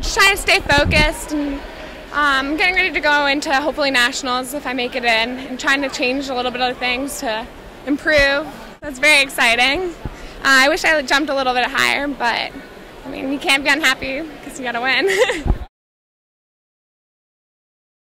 Just trying to stay focused, and getting ready to go into hopefully nationals if I make it in, and trying to change a little bit of things to improve. That's very exciting. I wish I jumped a little bit higher, but I mean, you can't be unhappy because you got to win.